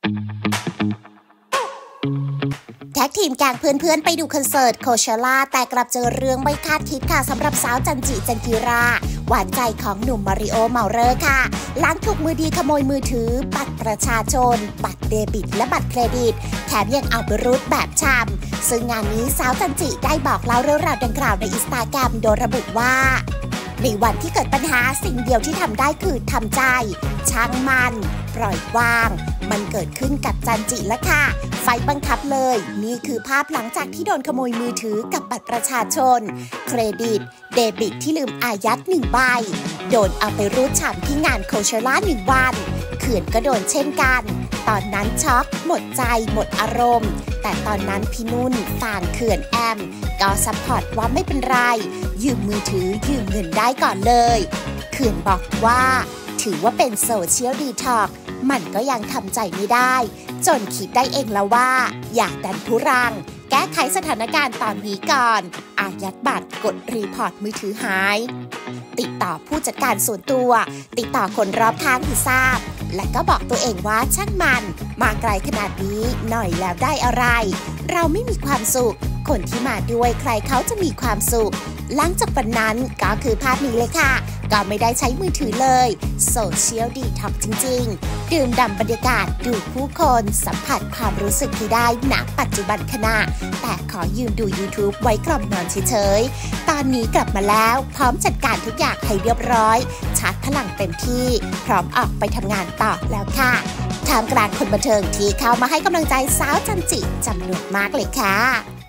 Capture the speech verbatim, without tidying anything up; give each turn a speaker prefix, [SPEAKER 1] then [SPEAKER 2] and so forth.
[SPEAKER 1] แท็กทีมแก๊งเพื่อนๆไปดูคอนเสิร์ตโคเชล่าแต่กลับเจอเรื่องไม่คาดคิดค่ะสำหรับสาวจันจิจันจิราหวานใจของหนุ่มมาริโอเมาเลอร์ค่ะหลังถูกมือดีขโมยมือถือบัตรประชาชนบัตรเดบิตและบัตรเครดิตแถมยังเอาไปรูดแบบชำซึ่งงานนี้สาวจันจิได้บอกเล่าเรื่องราวดังกล่าวในอินสตาแกรมโดยระบุว่าในวันที่เกิดปัญหาสิ่งเดียวที่ทำได้คือทำใจช่างมันปล่อยวางมันเกิดขึ้นกับจันจิแล้วค่ะไฟบังคับเลยนี่คือภาพหลังจากที่โดนขโมยมือถือกับบัตรประชาชนเครดิตเดบิตที่ลืมอายัดหนึ่งใบโดนเอาไปรูดฉ่ำที่งานโคเชล่าหนึ่งวันเขื่อนก็โดนเช่นกันตอนนั้นช็อกหมดใจหมดอารมณ์แต่ตอนนั้นพี่นุ่นฟางเขื่อนแอมก็ซัพพอร์ตว่าไม่เป็นไรยืมมือถือยืมเงินได้ก่อนเลยเขื่อนบอกว่าถือว่าเป็นโซเชียลดีท็อกซ์มันก็ยังทำใจไม่ได้จนคิดได้เองแล้วว่าอยากดันทุรังแก้ไขสถานการณ์ตอนนี้ก่อนอายัดบัตรกดรีพอร์ตมือถือหายติดต่อผู้จัดการส่วนตัวติดต่อคนรอบข้างที่ทราบและก็บอกตัวเองว่าช่างมันมาไกลขนาดนี้หน่อยแล้วได้อะไรเราไม่มีความสุขคนที่มาด้วยใครเขาจะมีความสุขหลังจากวันนั้นก็คือภาพนี้เลยค่ะก็ไม่ได้ใช้มือถือเลยโซเชียลดีท็อกซ์จริงๆดื่มด่ำบรรยากาศดูผู้คนสัมผัสความรู้สึกที่ได้ณปัจจุบันขณะแต่ขอยืมดู YouTube ไว้กล่อมนอนเฉยๆตอนนี้กลับมาแล้วพร้อมจัดการทุกอย่างให้เรียบร้อยชาร์จพลังเต็มที่พร้อมออกไปทำงานต่อแล้วค่ะท่ามกลางคนบันเทิงที่เข้ามาให้กำลังใจสาวจันจิจำนวนมากเลยค่ะ